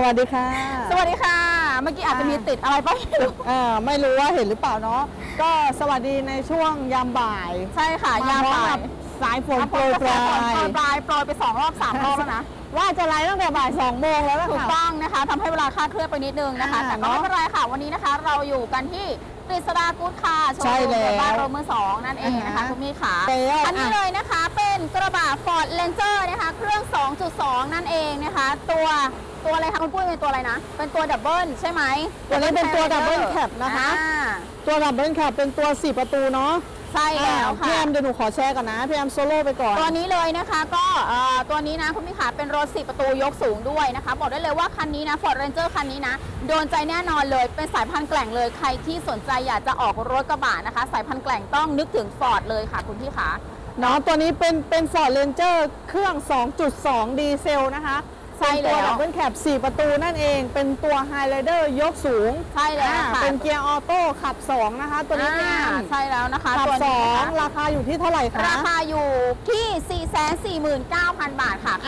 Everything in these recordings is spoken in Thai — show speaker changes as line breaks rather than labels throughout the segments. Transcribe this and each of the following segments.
วัสดีค่ะ
สวัสดีค่ะเมื่อกี้อาจจะมีติดอะไรไป
ไม่รู้ว่าเห็นหรือเปล่าเนาะก็สวัสดีในช่วงยามบ่าย
ใช่ค่ะยามบ่าย
สายฝนโปรยปลาย
โปรยไป2 รอบ 3 รอบแล้วนะ
ว่าจะไลฟ์ตั้งแต่บ่าย2 โมงแล้ว
ถูกต้องนะคะทำให้เวลาคลาดเคลื่อนไปนิดนึงนะคะแต่ก็ไม่เป็นไรค่ะวันนี้นะคะเราอยู่กันที่กฤษดากู๊ดคาร์โชว์รูมบ้านรถมือ2นั่นเองนะคะคุณพี่ขาอันนี้เลยนะคะเป็นกระบะ Ford Ranger นะคะเครื่อง 2.2 นั่นเองนะคะตัวอะไรคะคุณปุ้ยเป็นตัวอะไรนะเป็นตัวดับเบิลใช่ไหม
ตัวนี้เป็นตัวดับเบิลแคปนะคะตัวดับเบิลแคปเป็นตัว4 ประตูเนาะ
ใช่แล้วค่ะ
พี่แอมเดี๋ยวหนูขอแชร์ก่อนนะพี่แอมโซโล่ไปก่อน
ตัวนี้เลยนะคะก็ตัวนี้นะคุณพี่ขาเป็นรถ4 ประตูยกสูงด้วยนะคะบอกได้เลยว่าคันนี้นะ Ford Ranger คันนี้นะโดนใจแน่นอนเลยเป็นสายพันธุ์แกล่งเลยใครที่สนใจอยากจะออกรถกระบะนะคะสายพันธุ์แกล่งต้องนึกถึง Ford เลยค่ะคุณพี่ขา
เนาะตัวนี้เป็น Ford Ranger เครื่อง 2.2 ดีเซลนะคะ
ใช่แล้ว
ตัวดับเบิลแคป4 ประตูนั่นเองเป็นตัวไฮไลเดอร์ยกสูง
ใช่แล้วค่ะ
เป็นเกียร์ออโต้ขับ2นะคะตัวนี้
ใช่แล้วนะคะ
ขับ2ราคาอยู่ที่เท่าไหร่คะ
ราคาอยู่ที่ 449,000 บาทค่ะ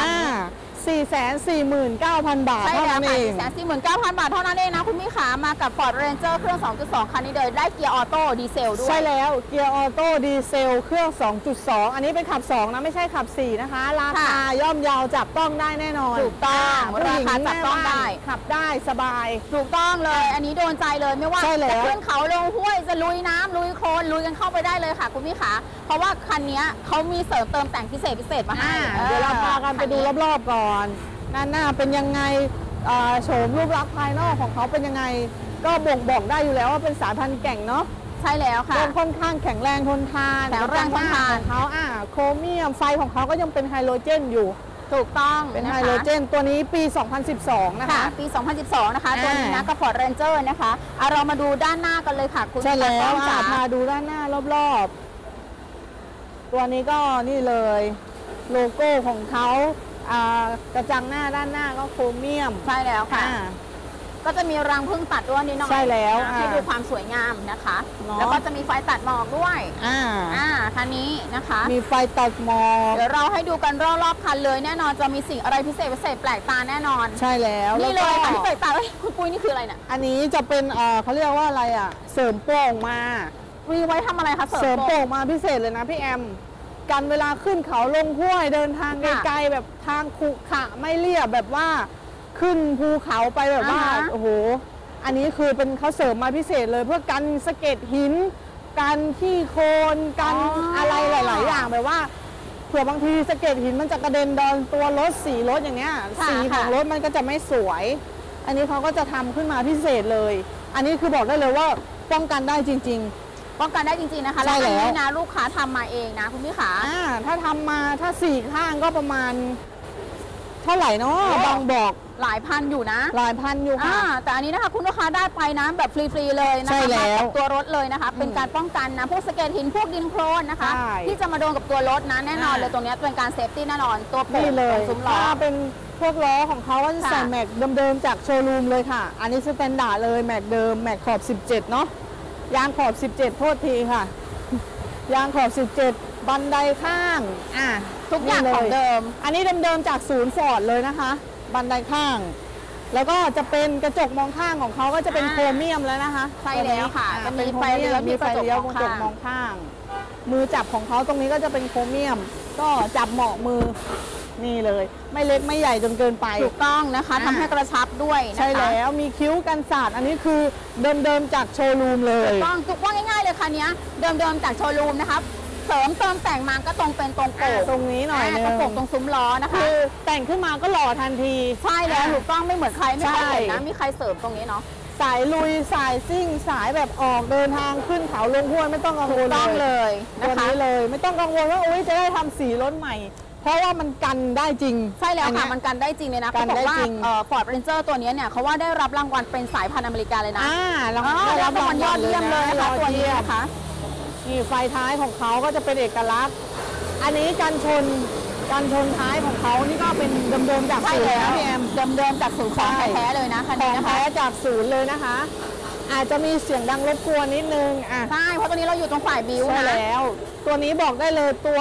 449,000 บาท
เท่านั้นเอง 449,000 บาทเท่านั้นเองนะคุณพี่ขามากับ Ford Ranger เครื่อง 2.2 คันนี้เลยได้เกียร์ออโต้ดีเซลด้วย
ใช่แล้วเกียร์ออโต้ดีเซลเครื่อง 2.2 อันนี้เป็นขับ2นะไม่ใช่ขับ4นะคะราคาย่อมเยาวจับต้องได้แน่นอน
ถูกต้องราคาจับต้องได้
ขับได้สบาย
ถูกต้องเลยอันนี้โดนใจเลยไม่ว่าจะขึ้นเขาลงห้วยจะลุยน้ำลุยโคลนลุยกันเข้าไปได้เลยค่ะคุณพี่ขาเพราะว่าคันนี้เขามีเสริมเติมแต่งพิเศษมาให้
เดี๋ยวเราพากันไปดูรอบๆก่อนด้านหน้าเป็นยังไงโฉมรูปลักษณ์ภายนอกของเขาเป็นยังไงก็บ่งบอกได้อยู่แล้วว่าเป็นสายพันธุ์แก่งเนาะ
ใช่แล้วค่ะ
ค่อนข้างแข็งแรงทนทาน
แข็งแรงทนทาน
ของเขาโครเมียมไฟของเขาก็ยังเป็นไฮโดรเจนอยู่
ถูกต้อง
เป็นไฮโดรเจนตัวนี้ปี 2012 นะคะ
ปี 2012 นะคะตัวนี้นะกับ Ford Ranger นะคะเรามาดูด้านหน้ากันเลยค่ะคุณ
ใช่แล้วมาดูด้านหน้ารอบๆตัวนี้ก็นี่เลยโลโก้ของเขากระจังหน้าด้านหน้าก็โครเมียม
ใช่แล้วค่ะก็จะมีรังผึ้งตัดด้วยนิดหน่อย
ใช่แล้ว
ให้ดูความสวยงามนะคะแล้วก็จะมีไฟตัดหมอกด้วยคันนี้นะคะ
มีไฟตัดหมอก
เดี๋ยวเราให้ดูกันรอบๆคันเลยแน่นอนจะมีสิ่งอะไรพิเศษแปลกตาแน่นอน
ใช่แล้ว
นี่เลยค่ะที่แปลกตาคุณปุ้ยนี่คืออะไรเนี่ย
อันนี้จะเป็นเขาเรียกว่าอะไรเสริมโป่งมา
มีไว้ทำอะไรคะ
เสริมโป่งมาพิเศษเลยนะพี่แอมกันเวลาขึ้นเขาลงห้วยเดินทางไกลๆแบบทางขรุขระไม่เรียบแบบว่าขึ้นภูเขาไปแบบว่าโอ้โหอันนี้คือเป็นเขาเสริมมาพิเศษเลยเพื่อกันสะเก็ดหินกันที่โคลนกันอะไรหลายๆอย่างแบบว่าเผื่อบางทีสะเก็ดหินมันจะกระเด็นโดนตัวรถสีรถอย่างเงี้ยสีของรถมันก็จะไม่สวยอันนี้เขาก็จะทำขึ้นมาพิเศษเลยอันนี้คือบอกได้เลยว่าป้องกันได้จริงๆ
ป้องกันได้จริงๆนะคะแล้วอันนี้นะลูกค้าทำมาเองนะคุณพี่ขา
ถ้าทำมาถ้า4 ข้างก็ประมาณเท่าไหร่เนาะบางบอก
หลายพันอยู่นะ
หลายพันอยู่ค่ะ
แต่อันนี้นะคะคุณลูกค้าได้ไปนะแบบฟรีๆเลยนะคะกับตัวรถเลยนะคะเป็นการป้องกันนะพวกสะเก็ดหินพวกดินโคลนนะคะที่จะมาโดนกับตัวรถนะแน่นอนเลยตรงนี้เป็นการเซฟตี้แน่นอนตัวโป่งซุ้มล้อ
เป็นพวกล้อของเขาก็จะใส่แม็กเดิมๆจากโชว์รูมเลยค่ะอันนี้สแตนดาร์ดเลยแม็กเดิมแม็กขอบ17เนาะยางขอบ17โทษทีค่ะยางขอบ17บันไดข้าง
ทุกอย่างของเดิม
อันนี้เดิมๆจากศูนย์ฟอร์ดเลยนะคะบันไดข้างแล้วก็จะเป็นกระจกมองข้างของเขาก็จะเป็นโครเมียมแล้วนะคะ
ใช่แล้วค่ะ
จะมีไฟเลี้ยวมีกระจกมองข้างมือจับของเขาตรงนี้ก็จะเป็นโครเมียมก็จับเหมาะมือนี่เลยไม่เล็กไม่ใหญ่จนเกินไป
ถูกต้องนะคะทำให้กระชับด้วย
ใช่แล้วมีคิ้วกันสาดอันนี้คือเดิมจากโชว์รูมเลย
ถูกต้องว่าง่ายๆเลยค่ะเนี้ยเดิมจากโชว์รูมนะคะเสริมเติมแต่งมาก็ตรงเป็นตรงโป่ง
ตรงนี้หน่อย
ตรงโป่งตรงซุ้มล้อนะคะ
คือแต่งขึ้นมาก็หล่อทันที
ใช่แล้วถูกต้องไม่เหมือนใครไม่เคยเห็นนะมีใครเสริมตรงนี้เนาะ
สายลุยสายซิ่งสายแบบออกเดินทางขึ้นเขาลงห้วยไม่ต้องกังวล
เลย
นะคะเลยไม่ต้องกังวลว่าจะได้ทำสีรถใหม่เพราะว่ามันกันได้จริง
ใช่แล้วค่ะมันกันได้จริงเลยนะเขาบอกว่าFord Ranger ตัวนี้เนี่ยเขาว่าได้รับรางวัลเป็นสายพันธุ์อเมริกาเลยนะได้รับรางวัลยอดเยี่ยมเลยนะคะตัวนี้นะคะ
นี่ไฟท้ายของเขาก็จะเป็นเอกลักษณ์อันนี้กันชนท้ายของเขานี่ก็เป็นเดิมๆจากศูนย์นะพี่แอม
เดิมจากศูนย์ของแท้เลยนะคันนี้นะคะ
แท้จากศูนย์เลยนะคะอาจจะมีเสียงดังรบกวนนิดนึง
ใช่เพราะตัวนี้เราอยู่ตรงฝ่ายบิวนะ
แล้วตัวนี้บอกได้เลยตัว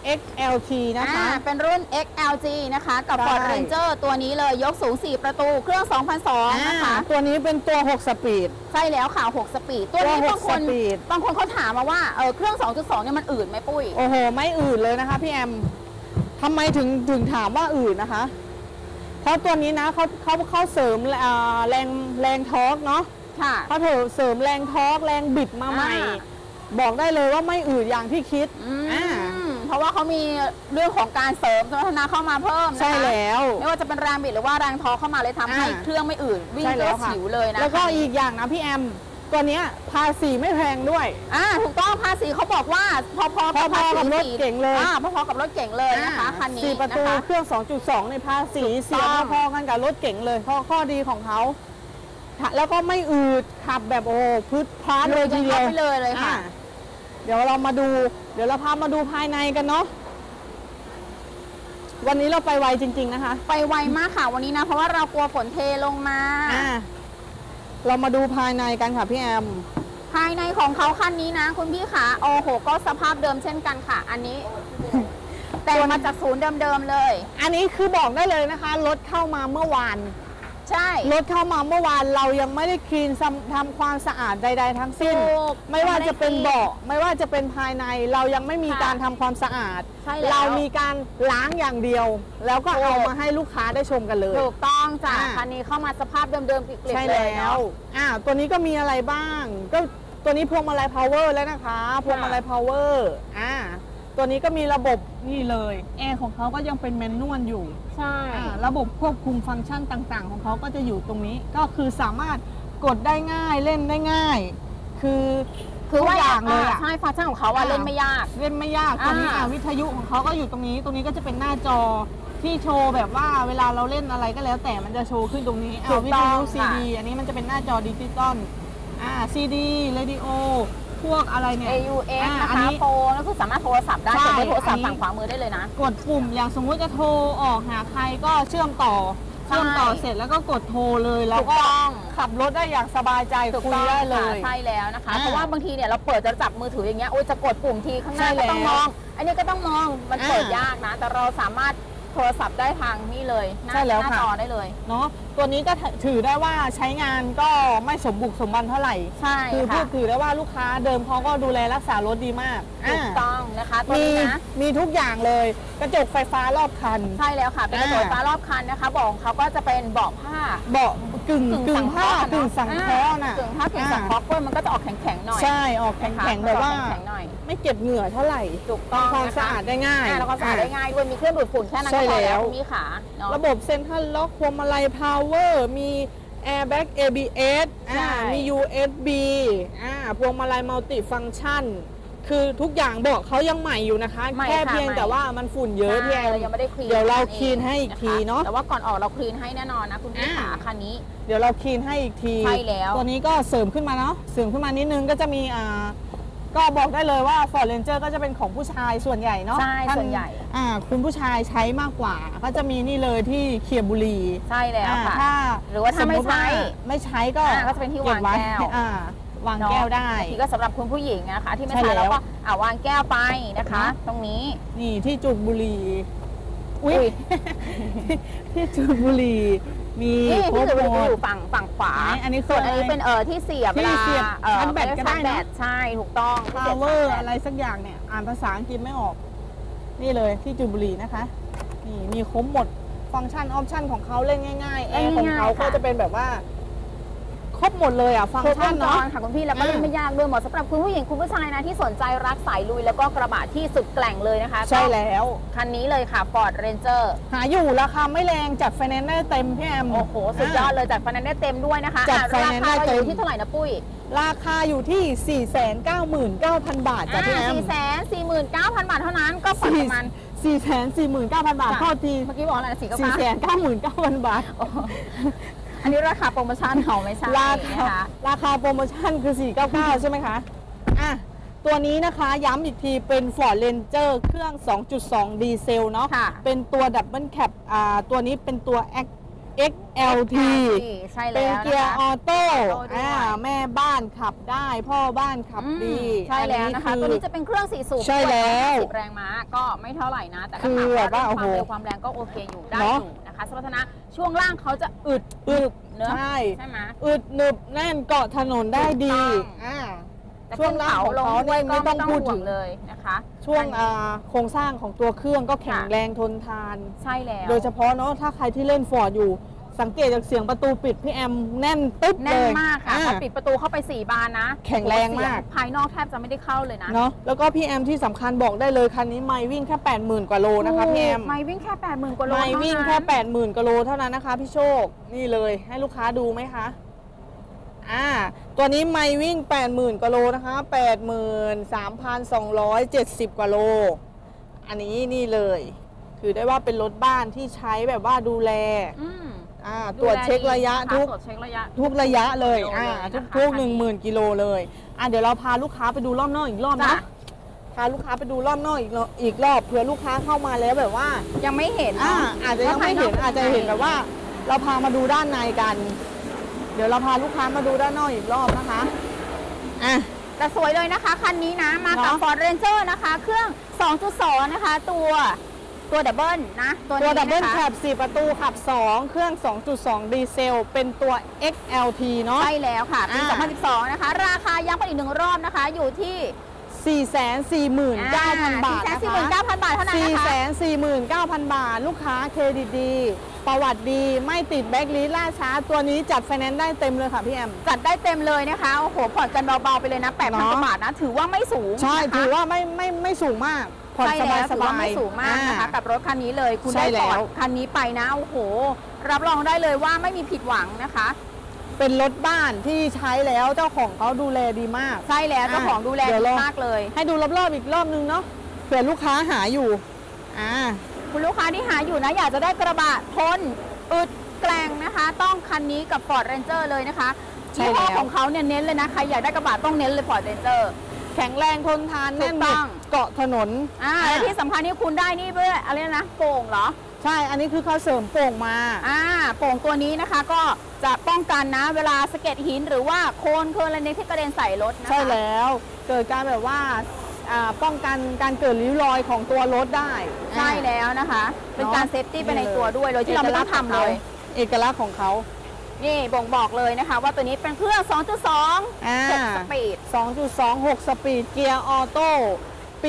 XLT นะคะ
เป็นรุ่น XLG นะคะกับ
ใช่
Ford Ranger ตัวนี้เลยยกสูง 4 ประตูเครื่อง 2002 นะคะ
ตัวนี้เป็นตัว 6 สปีด
ใช่แล้วค่ะ 6 สปีด ตัวนี้
ตัว
บางคน
6 สปีด
เขาถามมาว่าเครื่อง 2.2 เนี่ยมันอืดไหมปุ้ย
โอ้โห ไม่อื่นเลยนะคะพี่แอมทำไมถึงถามว่าอื่นนะคะ เพราะตัวนี้นะเขาเสริมแรงทอร์กเนาะ
ค่ะ
เขาเสริมแรงทอร์กแรงบิดมาใหม่ บอกได้เลยว่าไม่อืดอย่างที่คิด
เพราะว่าเขามีเรื่องของการเสริมสมรรถนะเข้ามาเพิ่มนะคะ
ใช่แล้ว
ไม่ว่าจะเป็นแรงบิดหรือว่าแรงทอร์กเข้ามาเลยทำให้เครื่องไม่อืดวิ่ง
ใช่
ก็
แล้วค่ะ
ฉิวเลยนะ
แล้วก็อีกอย่างนะพี่แอมตัวเนี้ยภาษีไม่แพงด้วย
ถูกต้องภาษีเขาบอกว่าพอๆกับ
พอๆกับรถเก๋งเลย
พอๆกับรถเก๋งเลยนะคะคันนี้
4 ประตู
นะคะ
เครื่อง 2.2 ในภาษี
ถูกต้อง
เสียพอๆกันกับรถเก๋งเลยข้อดีของเขาแล้วก็ไม่อืดขับแบบโอ้พืดพลาดเลยทีเดียว
ไปเลยค่ะ
เดี๋ยวเราพามาดูภายในกันเนาะวันนี้เราไปไวจริงๆนะคะ
ไปไวมากค่ะวันนี้นะเพราะว่าเรากลัวฝนเทลงมา
เรามาดูภายในกันค่ะพี่แอม
ภายในของเขาคันนี้นะคุณพี่ขาโอ้โหก็สภาพเดิมเช่นกันค่ะ อันนี้ แต่มาจากศูนย์เดิมๆเลย
อันนี้คือบอกได้เลยนะคะรถเข้ามาเมื่อวาน
ใช่
รถเข้ามาเมื่อวานเรายังไม่ได้คลีนทำความสะอาดใดๆทั้งสิ้น
ถูก
ไม่ว่าจะเป็นเบาะไม่ว่าจะเป็นภายในเรายังไม่มี
ค่ะ
การทำความสะอาด
ใช่แล้ว
เรามีการล้างอย่างเดียว แล้วก็
ถูก
เอามาให้ลูกค้าได้ชมกันเลย
ถูกต้องจ้ะ
อ่า
คันนี้เข้ามาสภาพเดิมๆกลิบ
ใช่
ๆเลย
แล้ว
เนาะ
ตัวนี้ก็มีอะไรบ้างก็ตัวนี้พวงมาลัยพาวเวอร์แล้วนะคะพวงมาลัยพาวเวอร์ตัวนี้ก็มีระบบนี่เลยแอร์ของเขาก็ยังเป็นแมนนวลอยู่
ใช่
ระบบควบคุมฟังก์ชันต่างๆ ของเขาก็จะอยู่ตรงนี้ก็คือสามารถกดได้ง่ายเล่นได้ง่าย คือทุกอย่างเลยอะ
ใช่ฟังก์ชันของเขาเล่นไม่ยาก
เล่นไม่ยากตัวนี้วิทยุของเขาก็อยู่ตรงนี้ก็จะเป็นหน้าจอที่โชว์แบบว่าเวลาเราเล่นอะไรก็แล้วแต่มันจะโชว์ขึ้นตรงนี้
ถูก
วิ
ต้
ท
อง
ยุ
ค่ะ
CD อันนี้มันจะเป็นหน้าจอดิจิตอลซีดีเรดิโอพวกอะไรเนี่ย
AUX นะ
อัน
คะ
นี้
โฟนก็คือสามารถโทรศัพท์ได้
ใช่
กดได้โทรศัพท์
อันนี้
ฝั่งขวามือได้เลยนะ
กดปุ่มอย่างสมมุติจะโทรออกหาใครก็เชื่อมต่อเสร็จแล้วก็กดโทรเลยแล้วก็
ถูกต้อง
ขับรถได้อย่างสบายใจ
ถูก
คุย
ต้อง
ได้เล
ค่ะ
ย
ใช่แล้วนะคะ เพราะว่าบางทีเนี่ยเราเปิดจะจับมือถืออย่างเงี้ยโอ้ยจะกดปุ่มทีข้างหน้า
ใช่
ก็ต้อง
แล้ว
มอง อันนี้ก็ต้องมองมันเปิด
อ่าย
ยากนะ แต่เราสามารถโทรศัพท์ได้ทางนี่เลยหน้า
ใช่แล้ว
หน้า
ค่ะ
จอได้เลย
เนาะตัวนี้ก็ถือได้ว่าใช้งานก็ไม่สมบุกสมบันเท่าไหร่
ใช่
คือพู
ค่ะ
ดถือได้ว่าลูกค้าเดิมเขาก็ดูแลรักษารถดีมาก
ถูกต้องนะคะตัว
มี
นี้นะ
มีทุกอย่างเลยกระจกไฟฟ้ารอบคัน
ใช่แล้วค่ะเป็นกระจกฟ้ารอบคันนะคะบอกของเขาก็จะเป็นเบาะผ้า
เบาะกึ่งผ้ากึ่งสังเคราะห์น่ะ
กึ่งผ้ากึ่งสังเคราะห์กล้วยมันก็จะออกแข็งๆหน่อย
ใช่ออกแข็งๆแบบว่า
แข็งๆหน่อย
ไม่เก็บเหงื่อเท่าไหร่
ถูกต้อง
ทำความสะอาดได้ง่าย
แล้วก็สะอาดได้ง่ายด้วยมีเครื่องดูดฝุ่นแค่นั้น
ใช่
ก็พอ
แล้
แล้ว
ว
คุณพี่ขาเนาะ
ระบบเซ็นทรัลล็อกพวงมาลัยพาวเวอร์มีแอร์แบ็ก ABS
ใช่
มี USB พวงมาลัยมัลติฟังก์ชันคือทุกอย่างเบาะเขายังใหม่อยู่นะคะ
ใหม่
แค่
ค่ะ
เพียง
ใหม่
แต่ว่ามันฝุ่นเยอะที่แอม
เรายังไม่ได้คลีน
เดี๋ยวเรา
นั่น
คลีนให้อีกทีเนาะ
แต่ว่าก่อนออกเราคลีนให้แน่นอนนะคุณพี่ขาคันนี้
เดี๋ยวเราคลีนให้อีกที
ใช่แล้ว
ตัวนี้ก็เสริมขึ้นมาเนาะเสริมขึ้นมานิดนึงก็จะมีก็บอกได้เลยว่า Ford Ranger ก็จะเป็นของผู้ชายส่วนใหญ่เนาะ
ใช่
ท่า
ส่วนใหญ่
คุณผู้ชายใช้มากกว่า ก็จะมีนี่เลยที่เขียบบุหรี่
ใช่แล้วค่ะ
ถ้า
หรือว่าถ้าไม่ใช้
ไม่ใช้ก็
ก็จะเป็นที่วางแก้ว
เบไวางแก้วได้
บางทีก็สำหรับคุณผู้หญิงนะคะ ที่ไม่
ใช่
ใช้
แล้
เรา
ว
ก็วางแก้วไปนะคะ ตรงนี้
นี่ที่จุกบุหรี่
อุ๊ย
ที่จุกบุหรี่มี
นี่
คร
พี่
บ
จะ
ห
ไป
ม
อ
ด
ยู่ฝั่งขวา
อันนี้
ส่วนอันนี้เป็นที่เสียบ
ที่
เวลา
เสียบชาร์จแบตก็ได้นะ
ชาร์จแบตใช่ถูกต้องที่เสียบ
power
ชาร์จแบต
อะไรสักอย่างเนี่ยอ่านภาษาอังกฤษไม่ออก นี่เลยที่จุดบุหรี่นะคะ นี่มีครบหมดฟังก์ชันออปชันของเขาเล่นง่ายๆแอร์ของเขาก็จะเป็นแบบว่า ครบหมดเลยฟัง
คร
ก์
บ
ชั
วน งจ
เนาะ
รค่ะคุณพี่แล้วก็เล่นไม่ยากด้วยเหมาะสำหรับคุณผู้หญิงคุณผู้ชายนะที่สนใจรักสายลุยแล้วก็กระบะที่สุดแกร่งเลยนะคะ
ใช่แล้ว
คันนี้เลยค่ะ Ford Ranger
หาอยู่ราคาไม่แรงจัดไฟแนนซ์ได้เต็มพี่แอม
โอ้โหสุดยอดเลยจัดไฟแนนซ์ได้เต็มด้วยนะคะ
จัด
รา
ไฟแนนซ์
คา
ได้
เรา
เต็
อ
ม
ยู่ที่เท่าไหร่นะปุ้ย
ราคาอยู่ที่ 499,000 บาทจ้ะพี่แอม
449,000 บาทเท่านั้นก็ผ่อนประมาณ
449,000 บาท
จ้ะ
เท่าที
เมื่อกี้บอกอะไรนะ499,000
499,000 บาท
อันนี้ราคาโปรโมชั่นเขาไม่ใช่
รา
นะ
คา
คะ
ราคาโปรโมชั่นคือ 499 ใช่ไหมคะตัวนี้นะคะย้ำอีกทีเป็น Ford Ranger เครื่อง 2.2 ดีเซลเนาะ
ค่ะ
เป็นตัวดับเบิลแคปตัวนี้เป็นตัว XLT
ใช่
เป็
แล้
น
ว
เกียร์ออโต้
ด้วย
แม่บ้านขับได้พ่อบ้านขับดี
ใช่แล้วนะคะ ตัวนี้จะเป็นเครื่อง4สูบ
ใช่แล้ว
10 แรงม้าก็ไม่เท่าไหร่นะแต่
คื
ถ้า
อ
ถามว่า
แบบว่า
เรื่อง
โอ้ โห
ความเร็วความแรงก็โอเคอยู่ได้
เน
อ
อะ
ยู่นะคะสมรรถนะช่วงล่างเขาจะอึดเนอะ
ใช่
ใช่ไหม
อึดหนึบแน่นเกาะถนนได้ดี
ถูกต้อง แต่
ช่วงล่างของเขาเนี่ยไม่ต้องพูดถึง
เลยนะคะ
ช่วง
อันนี้
โครงสร้างของตัวเครื่องก็แข็ง
ค่ะ
แรงทนทาน
ใช่แล้ว
โดยเฉพาะเนาะถ้าใครที่เล่นฟอร์ดอยู่สังเกตจากเสียงประตูปิดพี่แอมแน่นปึ๊บ
แน่
เล
น
ย
มากค่ะพอปิดประตูเข้าไป4 บานนะ
แข็งแรงมาก
เสียภายนอกแทบจะไม่ได้เข้าเลยนะ
เนาะแล้วก็พี่แอมที่สำคัญบอกได้เลยคันนี้ไม่วิ่งแค่ 80,000 กว่าโลนะคะพี่แอม
ไม่วิ่งแค่ 80,000 กว่าโล
ไม่วิ่งแค่
เท่านั้น
80,000 กิโลเท่านั้นนะคะพี่โชคนี่เลยให้ลูกค้าดูไหมคะตัวนี้ไม่วิ่ง 80,000 กิโลนะคะ83,270 กว่าโลอันนี้นี่เลยถือได้ว่าเป็นรถบ้านที่ใช้แบบว่าดูแลตรวจเช็คระยะทุกระยะเลยทุก 10,000 กิโลเลยเดี๋ยวเราพาลูกค้าไปดูรอบนอกอีกรอบนะพาลูกค้าไปดูรอบนอกอีกรอบเผื่อลูกค้าเข้ามาแล้วแบบว่า
ยังไม่เห็น
อาจจะยังไม่เห็นอาจจะเห็นแบบว่า เราพามาดูด้านในกัน เดี๋ยวเราพาลูกค้ามาดูด้านนอกอีกรอบนะคะ
แต่สวยเลยนะคะคันนี้นะมากับ Ford Ranger นะคะเครื่อง 2.2 นะคะตัวดับเบิลนะ
ตัวดับเบิลแคป4 ประตูขับ 2 เครื่อง 2.2 ดีเซลเป็นตัว XLT เนาะ
ใช่แล้วค่ะปี 2012 นะคะราคาย้ำกันอีก1 รอบนะคะอยู่ที่
449,000 บาทนะคะ
449,000 บาทเท่านั้นนะคะ
449,000 บาทลูกค้าเครดิตดีประวัติดีไม่ติดแบ็คลิสต์ล่าช้าตัวนี้จัดไฟแนนซ์ได้เต็มเลยค่ะพี่แอม
จัดได้เต็มเลยนะคะโอ้โหผ่อนกันเบาๆไปเลยนะ8,000 กว่าบาทนะถือว่าไม่สูง
ใช่ถือว่าไม่สูงมากผ่อนสบายๆ
ไม่สูงมากนะคะกับรถคันนี้เลยคุณได้ผ่อนคันนี้ไปนะโอ้โหรับรองได้เลยว่าไม่มีผิดหวังนะคะ
เป็นรถบ้านที่ใช้แล้วเจ้าของเขาดูแลดีมาก
ใช่แล้วเจ้าของดูแลดีมากเลย
ให้ดูรอบๆอีกรอบนึงเนาะเผื่อลูกค้าหาอยู่
คุณลูกค้าที่หาอยู่นะอยากจะได้กระบะทนอึดแกร่งนะคะต้องคันนี้กับ Ford Ranger เลยนะคะยี่ห้อของเขาเนี่ยเน้นเลยนะใครอยากได้กระบะต้องเน้นเลย Ford Ranger
แข็งแรงทนทานแน่นหนึบเกาะถนน
และที่สำคัญที่คุณได้นี่เพื่ออะไรนะโป่งเหรอ
ใช่อันนี้คือเขาเสริมโป่งมา
โป่งตัวนี้นะคะก็จะป้องกันนะเวลาสะเก็ดหินหรือว่าโคลนอะไรนี้ที่กระเด็นใส่รถนะคะ
ใช่แล้วเกิดการแบบว่าป้องกันการเกิดริ้วรอยของตัวรถได้
ใช่แล้วนะคะเป็นการเซฟตี้ไปในตัวด้วยโดยที่เราไม่ต้องทำเลย
เอกลักษณ์ของเขา
นี่บ่งบอกเลยนะคะว่าตัวนี้เป็นเครื่อง 2.2 6 สปีด
2.2 6 สปีดเกียร์ออโต้ปี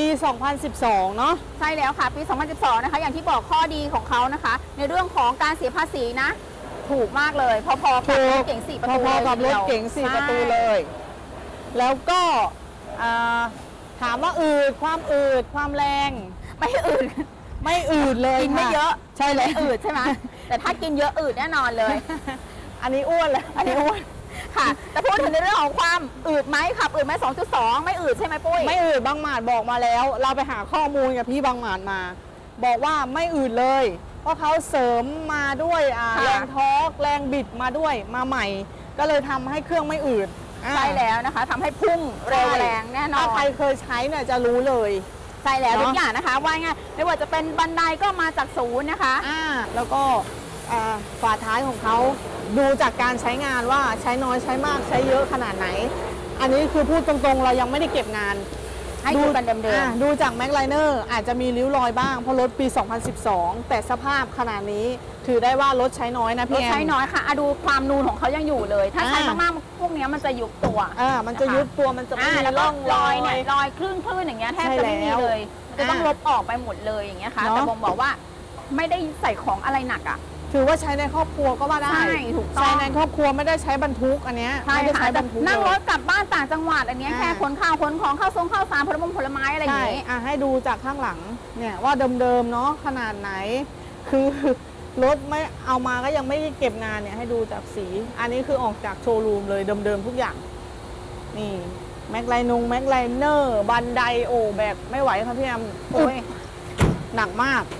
2012 เนาะ
ใช่แล้วค่ะปี 2012 นะคะอย่างที่บอกข้อดีของเขานะคะในเรื่องของการเสียภาษีนะถูกมากเลยพอๆกับรถเก๋ง4 ประตู
พอๆกับรถเก๋ง4 ประตูเลยแล้วก็ถามว่าความแรง
ไม่
อืดเลย
กินไม่เยอะ
ใช่เลย
อืดใช่ไหมแต่ถ้ากินเยอะอืดแน่นอนเลย
อันนี้อ้วนเลย
อันนี้อ้วนค่ะแต่พูดถึงในเรื่องของความอืดไหมขับอืดไหม 2.2 ไม่อืดใช่ไหมปุ้ย
ไม่อืดบางหมาดบอกมาแล้วเราไปหาข้อมูลกับพี่บางหมาดมาบอกว่าไม่อืดเลยเพราะเขาเสริมมาด้วยแรงทอร์กแรงบิดมาด้วยมาใหม่ก็เลยทำให้เครื่องไม่อืด
ใช่แล้วนะคะทำให้พุ่งเร็วแรงแน่นอน
ถ้าใครเคยใช้เนี่ยจะรู้เลย
ใช่แล้วทุกอย่างนะคะว่าง่ายไม่ว่าจะเป็นบันไดก็มาจากศูนย์นะคะ
แล้วก็ฝาท้ายของเขาดูจากการใช้งานว่าใช้น้อยใช้มากใช้เยอะขนาดไหนอันนี้คือพูดตรงๆเรายังไม่ได้เก็บงาน
ให้ดูกันเดิม
ๆดูจากแม็กไลเนอร์อาจจะมีริ้วรอยบ้างเพราะรถปี 2012 แต่สภาพขนาดนี้ถือได้ว่ารถใช้น้อยนะพี่แอม
รถใช้น้อยค่ะดูความนูนของเขายังอยู่เลยถ้าใช้มากๆพวกนี้มันจะยุบตัว
มันจะยุบตัวมันจะไม่มีร่อง
รอยเนี่ยรอยคลื่นอย่างเงี้ยแทบจะไม่มีเลยจะต้องลบออกไปหมดเลยอย่างเงี้ยค่ะแต่ผมบอกว่าไม่ได้ใส่ของอะไรหนัก
ถือว่าใช้ในครอบครัวก็ว่าได้
ใช่ถูกต้อง
ใช้ในครอบครัวไม่ได้ใช้บรรทุกอันเนี้ย
ไม่ได้ใช้บรรทุกนั่งรถกลับบ้านต่างจังหวัดอันนี้แค่ขนข้าวขนของข้าวสารผลไม้อะไรอย่างนี้
ให้ดูจากข้างหลังเนี่ยว่าเดิมๆเนาะขนาดไหนคือรถไม่เอามาก็ยังไม่เก็บงานเนี่ยให้ดูจากสีอันนี้คือออกจากโชว์รูมเลยเดิมๆทุกอย่างนี่แม็กไลเนอร์บันไดโอแบบไม่ไหวครับพี่แอมโอ้ยหนักมาก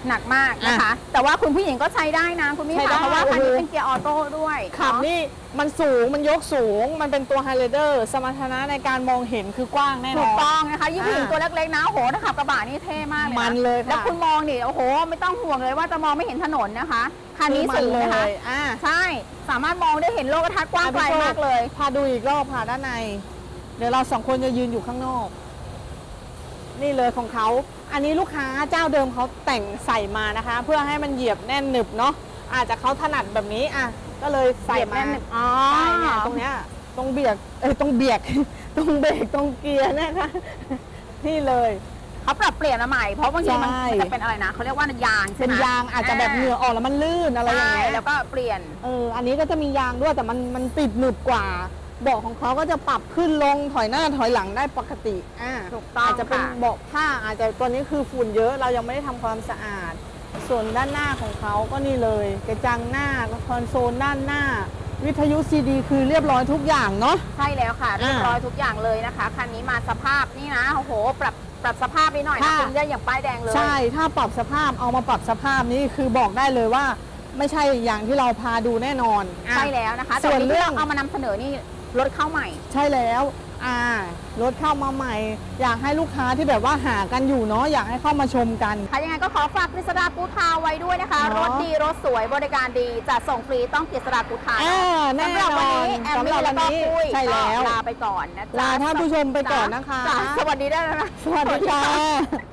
หนักมากนะคะ แต่ว่าคุณผู้หญิงก็ใช้ได้นะคุณพี่ค่ะเพราะว่าคันนี้เป็นเกียร์ออโต้ด้วย
ขับนี่มันสูงมันยกสูงมันเป็นตัวไฮไลเดอร์สมรรถนะในการมองเห็นคือกว้างแน่นอน
ถูกต้องนะคะยิ่งผู้หญิงตัวเล็กๆนะโอ้โหถ้าขับกระบะนี่เท่มากเลย
มันเลยค่ะ
แล้วคุณมองนี่โอ้โหไม่ต้องห่วงเลยว่าจะมองไม่เห็นถนนนะคะคันนี้สูงนะคะใช่สามารถมองได้เห็นโลกทัศน์กว้างไกลมากเลย
พาดูอีกรอบพาด้านในเดี๋ยวเรา2 คนจะยืนอยู่ข้างนอกนี่เลยของเขาอันนี้ลูกค้าเจ้าเดิมเขาแต่งใส่มานะคะ เพื่อให้มันเหยียบแน่นหนึบเนาะอาจจะเขาถนัดแบบนี้ก็เลยใส่มาใช่เนี่ยตรงเนี้ยตรงเบียกตรงเบียก ตรงเบรกตรงเกียร์นะคะนี่เลย
เขาปรับเปลี่ยนมาใหม่เพราะบางทีมันจะเป็นอะไรนะเขาเรียกว่ายางใช่ไหม
เป็นยางอาจจะแบบเหงื่อออกแล้วมันลื่นอะไรอย่างเงี้ย
แล้วก็เปลี่ยน
อันนี้ก็จะมียางด้วยแต่มันติดหนึบกว่าเบาะของเขาก็จะปรับขึ้นลงถอยหน้าถอยหลังได้ปกติ
ถูกต้อง
อาจจะเป็นเบาะผ้าอาจจะตัวนี้คือฝุ่นเยอะเรายังไม่ได้ทำความสะอาดส่วนด้านหน้าของเขาก็นี่เลยกระจังหน้าคอนโซลด้านหน้าวิทยุซีดีคือเรียบร้อยทุกอย่างเนาะ
ใช่แล้วค่ะเรียบร้อยทุกอย่างเลยนะคะคันนี้มาสภาพนี่นะโอ้โหปรับสภาพไปหน่อยนะคุณได้อย่างป้ายแดงเลย
ใช่ถ้าปรับสภาพเอามาปรับสภาพนี้คือบอกได้เลยว่าไม่ใช่อย่างที่เราพาดูแน่นอน
ใช่แล้วนะคะส่วนเรื่องเอามานำเสนอนี่รถเข้าใหม่
ใช่แล้วรถเข้ามาใหม่อยากให้ลูกค้าที่แบบว่าหากันอยู่เนาะอยากให้เข้ามาชมกัน
ค่ะยังไงก็ขอฝากกฤษดากู๊ดคาร์ไว้ด้วยนะคะรถดีรถสวยบริการดีจัดส่งฟรีต้องกฤษดากู๊ดคาร์
แน่นอน
สำหรับวันนี้แอมมี่แล้วก็ปุ้ย
ใช่แล้ว
ลาไปก่อนนะจ๊ะ
ลาท่านผู้ชมไปก่อนนะคะ
สวัสดีได้แล้วนะ
สวัสดีค่ะ